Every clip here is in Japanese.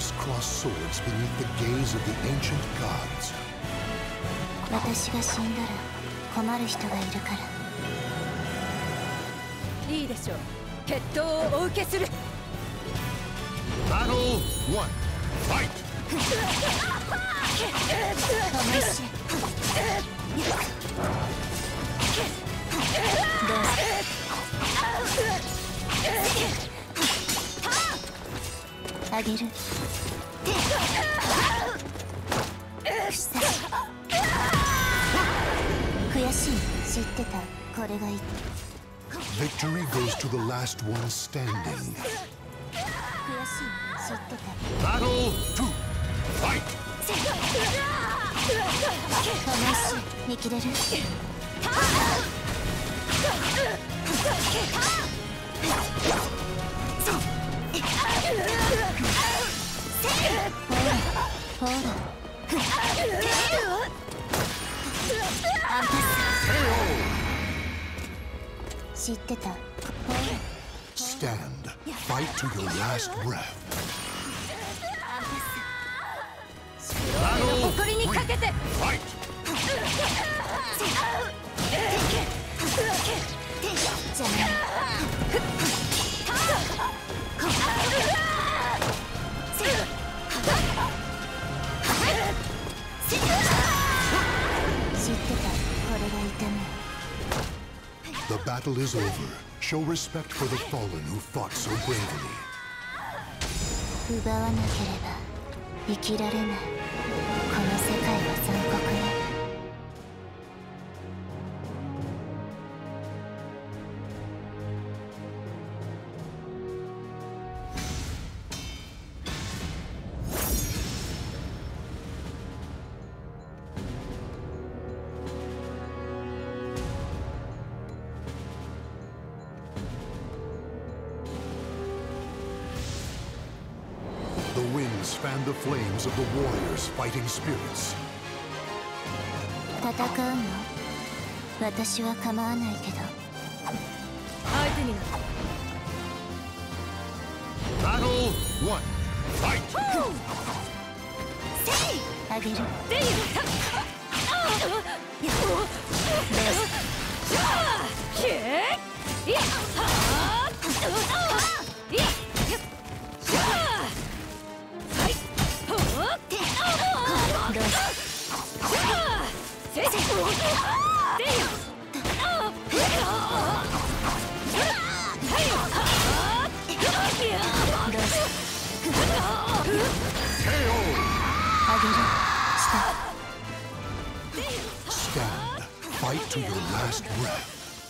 crisscross swords beneath the gaze of the ancient gods. 私が死んだら困る人がいるから。 いいでしょう。決闘をお受けする。 Battle 1. Fight! あげる。悔しい。知ってた。これがいい。 Victory goes to the last one standing. 悔しい。知ってた。 Battle 2. Fight! 見切れる。ほら。知ってた。 Stand. Fight to your last breath. 誇りにかけて。 Fight! じゃない。知ってた。これが痛み。 The battle is over. Show respect for the fallen who fought so bravely. 奪わなければ生きられない。この世界は残酷ね。 The winds fan the flames of the warriors' fighting spirits. 戦うの？私は構わないけど。 相手になる。 Battle 1. Fight! あげる。 でゆた。いや。いや。 Stand. Fight to your last breath.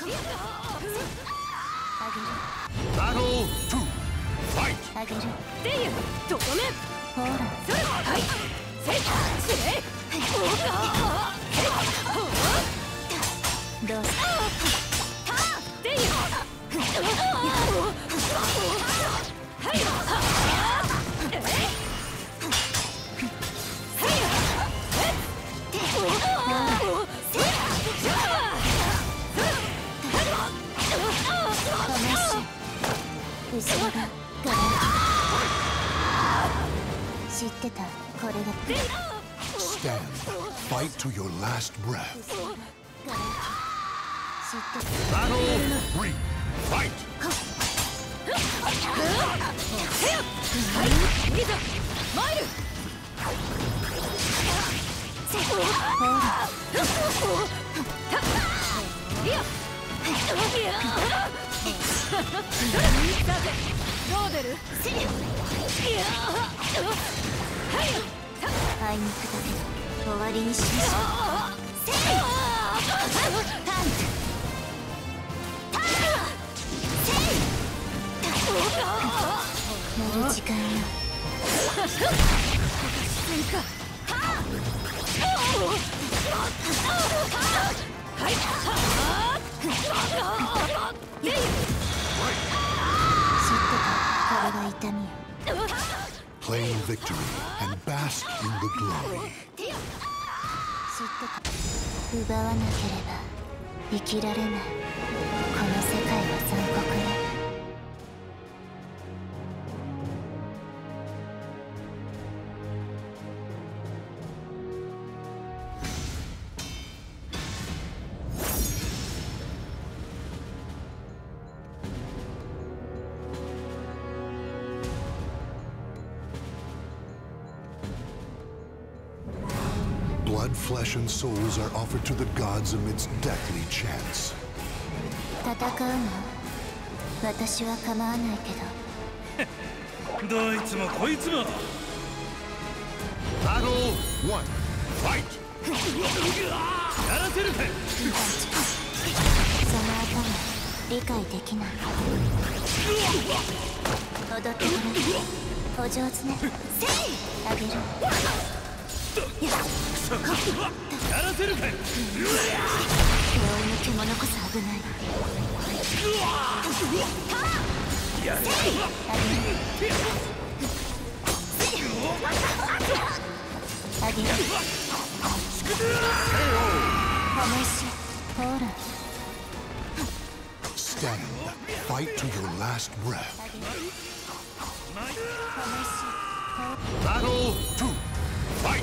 Battle 2. Fight! あげる。 でゆとどめ。 ほら。 はい。せい。 どうぞ。 でゆ。 後ろがガラ知ってた。これが Stand. Fight to your last breath. 知ってた。 Battle 3. Fight! いざ参る。どう出る？ あいにくだけど終わりにしましょう。乗る時間よ。 Claim victory and bask in the glory. 奪わなければ生きられない。この世界は残酷ね。 flesh and souls are offered to the gods amidst deathly chants. 戦うの？私は構わないけど。 どいつもこいつも。 Battle 1. Fight! やらせるかい。 その頭理解できない。踊ってくれる。お上手ね。あげる。 やらせるかい。 手負いの獣こそ危ない。 やれ。 あげる。話ほら。 Stand. Fight to your last breath. Battle 2. Fight!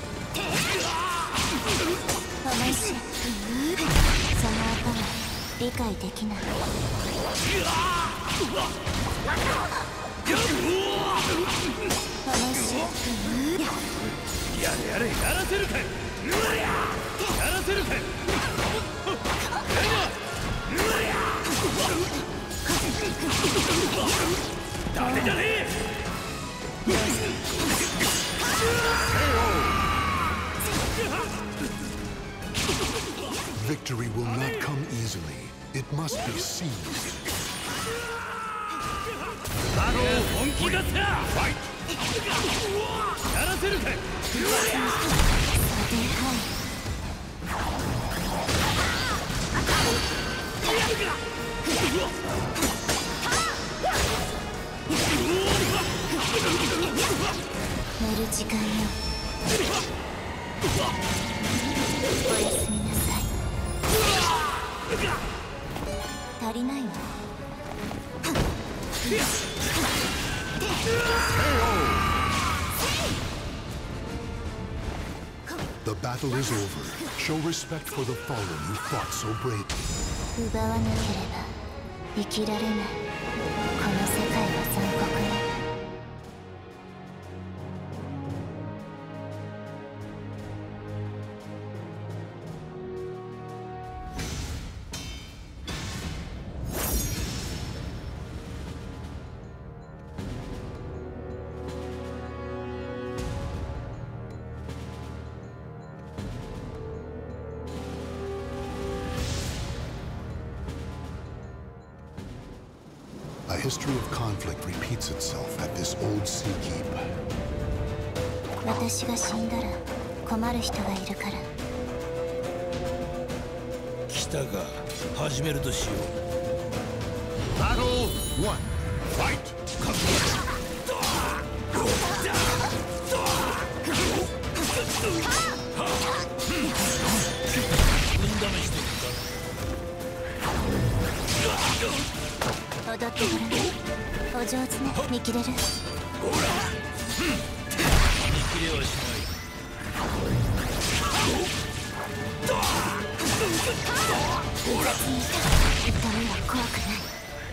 話その頭理解できない。話やれやれ、やらせるかい。やらせるかい。ダメじゃねえ。 Victory will not come easily. It must be seized. Battle 本気出せ。 Fight! やらせるかい。 寝る時間よ。おやすみなさい。足りないわ。 The battle is over. Show respect for the fallen who fought so bravely. 奪わなければ生きられない。この世界は残酷ね。 A history of conflict repeats itself at this old sea keep. 私が死んだら困る人がいるから。 来たか。始めるとしよう。 Battle 1. Fight! 踊ってごらん。お上手ね。見切れる。 見切れはしない。 痛みは怖くない。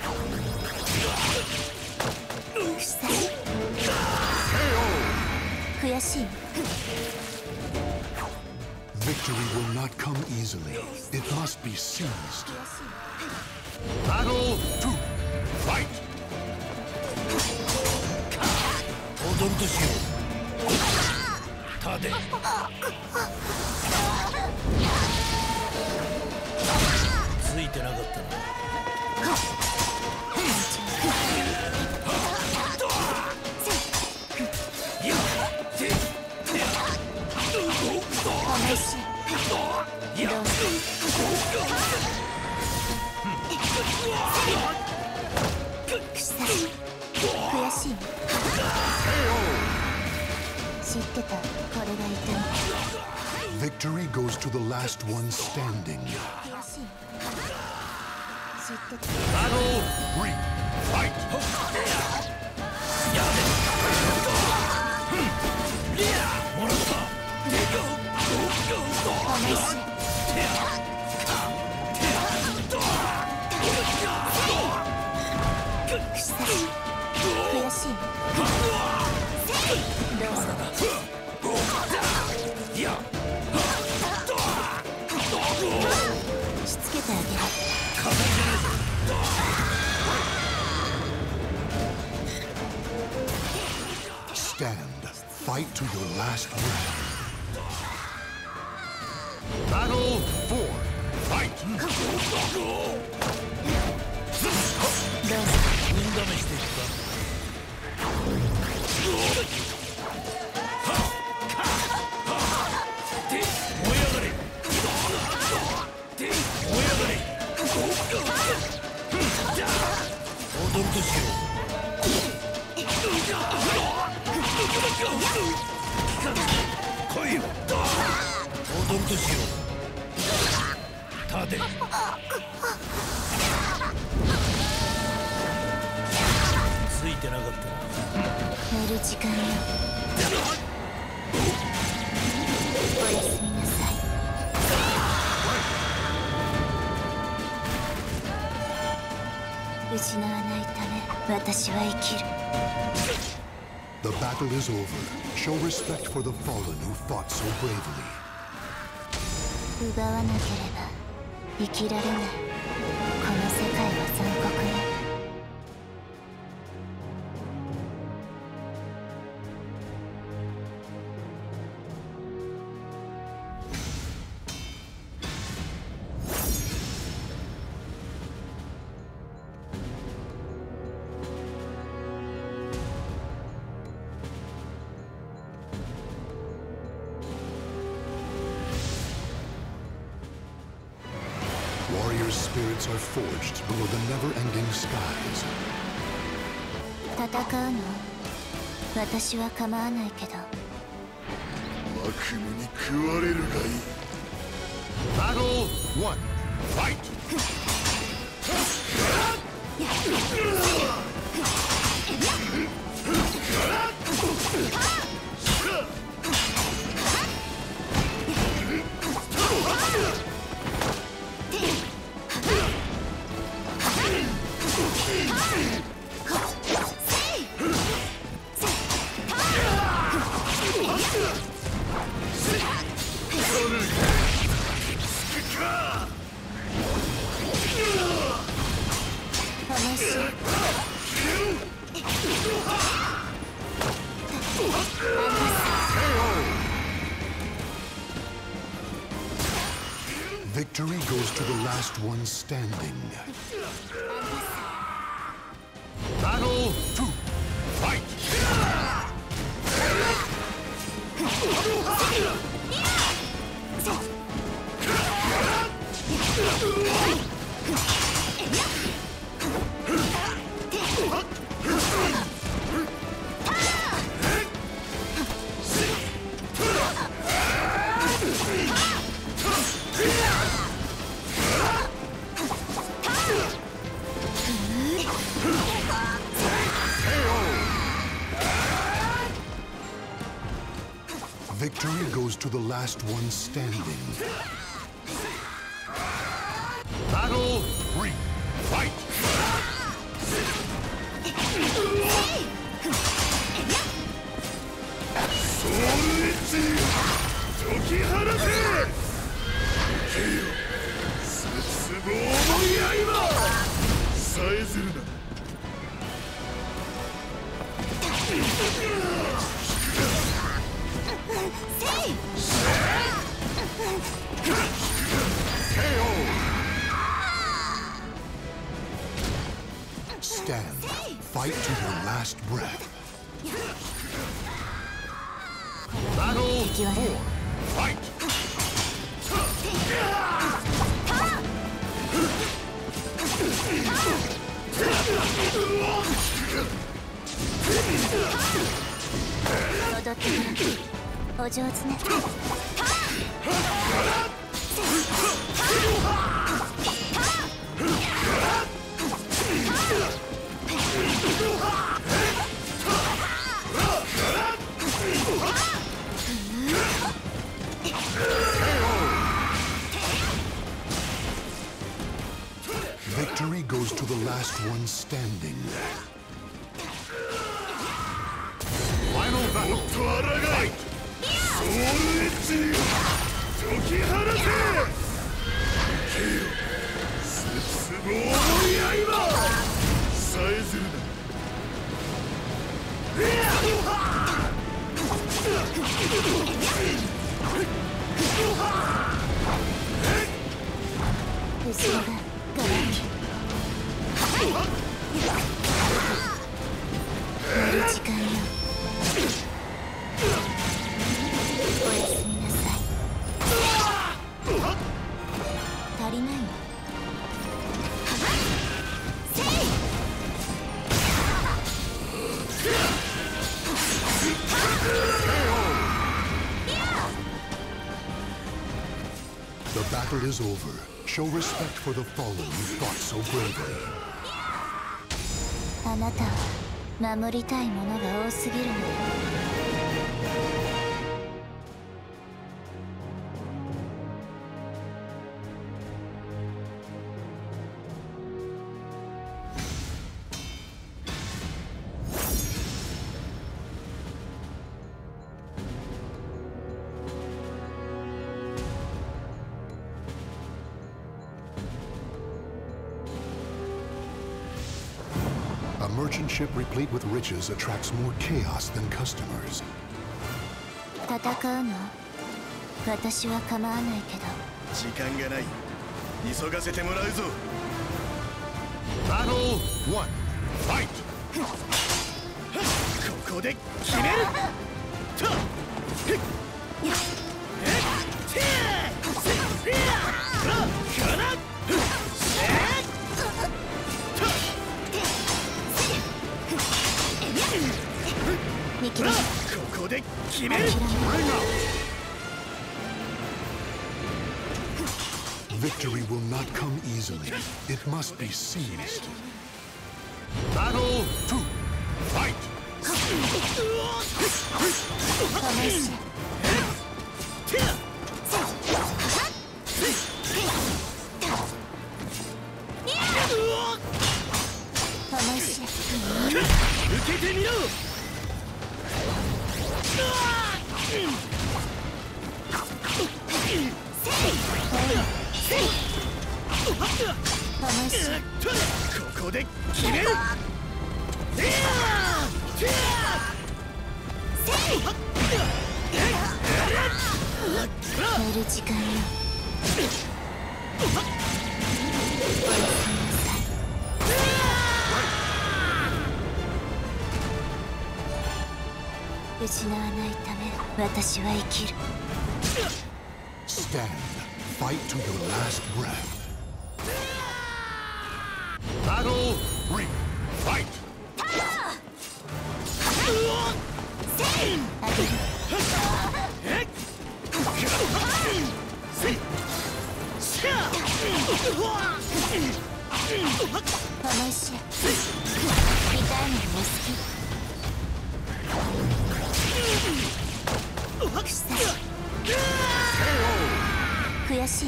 臭い。悔しい。 Victory will not come easily. It must be seized. Battle 2. Fight! 踊るとしよう。立て。ついてなかったな。 悔しい。知ってた。これが痛い。 Victory goes to the last one standing. 悔しい。知ってた。 Battle 3. Fight! もらった。 悔しい。どうぞ。 Stand. Fight to your last breath. Battle 4. Fight. どうぞ。 運試しでいくか。燃え上がれ。燃え上がれ。踊るとしよう。来いよ。踊るとしよう。立て。ついてなかったな。 寝る時間よ。おやすみなさい。失わないため私は生きる。 The battle is over. Show respect for the fallen who fought so bravely. 奪わなければ生きられない。この世界は残酷ね。 Warrior spirits are forged below the never-ending skies. 戦うの？私は構わないけど。 悪夢に食われるがいい。Battle 1. Fight. 話 Victory goes to the last one standing. Battle 2. Fight. Victory goes to the last one standing. Battle 3. Fight. ソウルエッジ解き放て。絶望の刃さえずるな。 Stand. Fight to your last breath. Battle 4. Fight. 踊ってお上手ね。 Victory goes to the last one standing. Final battle. Fight. ソウルエッジ解き放て。絶後ろがガラ空き。寝る時間よ。おやすみなさい。足りないの。 The battle is over. Show respect for the fallen who fought so bravely. あなたは守りたいものが多すぎるのよ。 A merchant ship replete with riches attracts more chaos than customers. 戦うの？私は構わないけど。 時間がない。急がせてもらうぞ。 Battle 1. Fight! ここで決める。たっ。 見切れ。 ここで決める。 Victory will not come easily. It must be seized. Battle 2. Fight! 受けてみろ。ここで決める。 寝る時間よ。失わないため私は生きる。 Stand. Fight to your last breath. Battle 3. Fight! あげる。思い知れ。痛いのも好き。悔しい。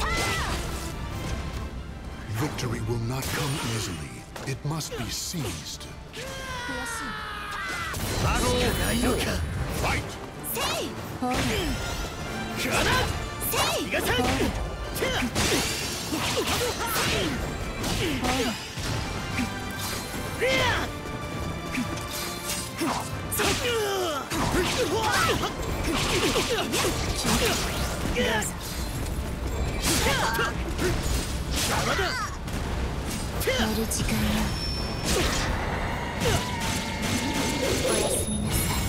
Victory will not come easily. It must be seized. 悔しい。 Battle ないのか。 Fight! ほら。 逃がさん。 寝る時間よ。おやすみなさい。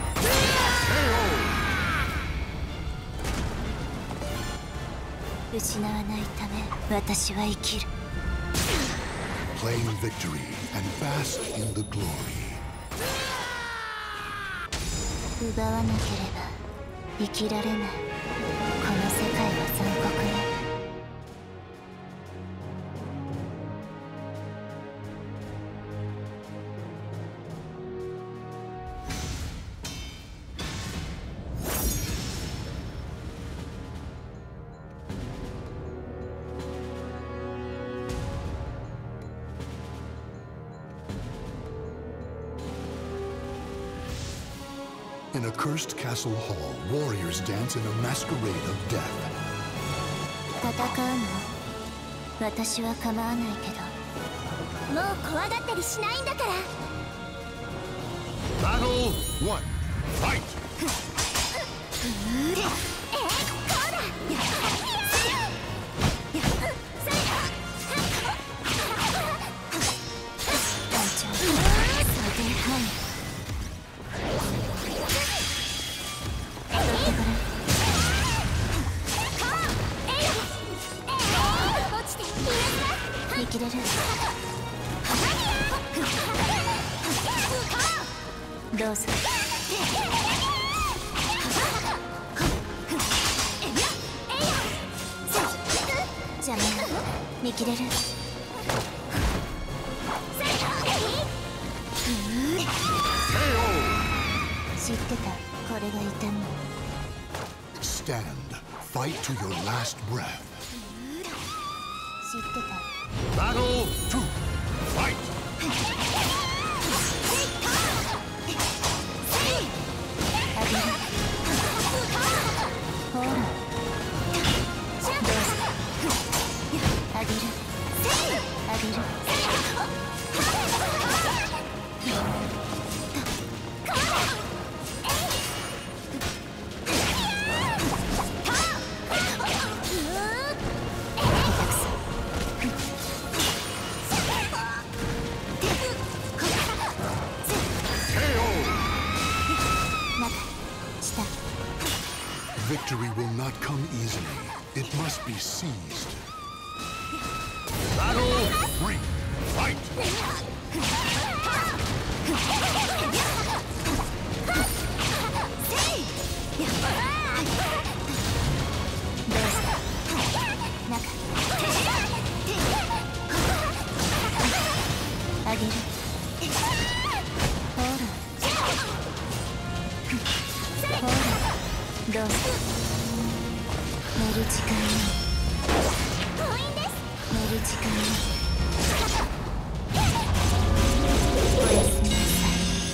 失わないため私は生きる。 Claim victory and bask in the glory. 奪わなければ生きられない。この世界は残酷ね。 In a cursed castle hall, warriors dance in a masquerade of death. 戦うの？私は構わないけど。もう怖がったりしないんだから。 Battle 1. Fight! こうだ。 切れる。どうぞ。邪魔よ。見切れる。知ってた、これが痛み。 Stand. Fight to your last breath. 知ってた。 Battle 2. Fight. あげる。ほら。どうぞ。あげる。あげる。 Victory will not come easily. It must be seized. Battle 3. Fight. あげる。ほら。ほら。どうぞ。寝る時間よ。寝る時間よ。おやすみなさい。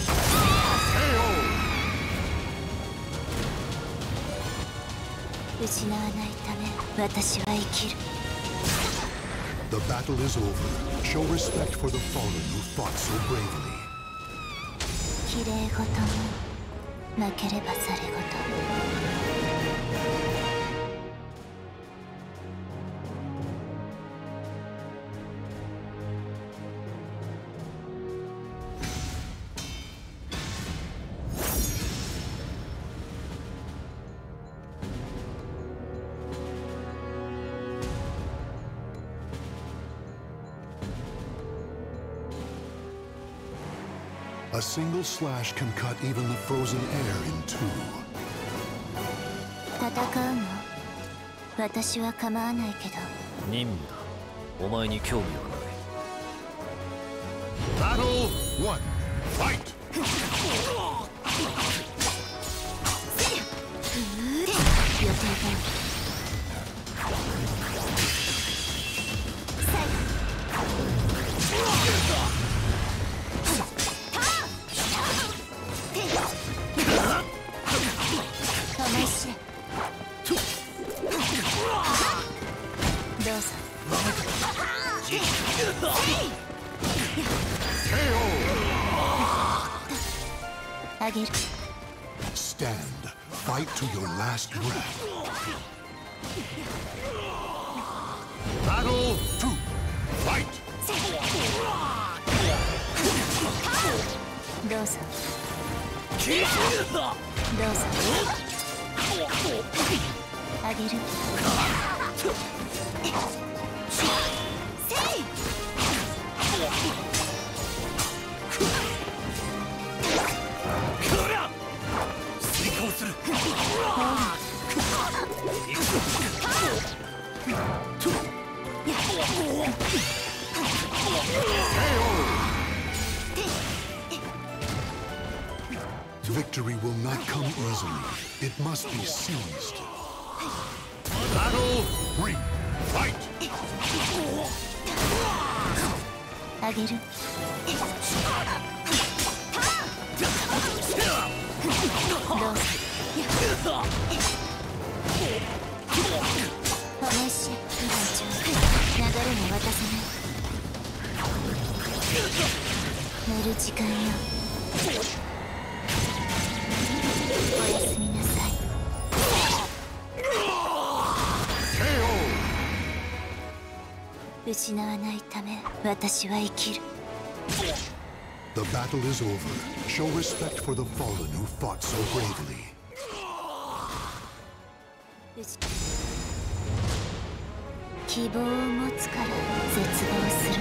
失わないため私は生きる。 The battle is over. Show respect for the fallen who fought so bravely. 綺麗事もなければされ事。 A single slash can cut even the frozen air in two. 戦うの？私は構わないけど。 任務だ。お前に興味はない。 Battle 1. Fight. 予定が。どうぞ。あげる。 Stand. Fight to your last breath. Battle 2. Fight. どうぞ。どうぞ。あげる。 Victory will not come easily. It must be seized. Battle 3. Fight. あげる。どうぞ。おいしい。団長、流れも渡さない。寝る時間よ。おやすみなさい。失わないため私は生きる。 The battle is over. Show respect for the fallen who fought so bravely. 希望を持つから絶望する。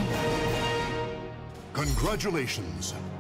Congratulations.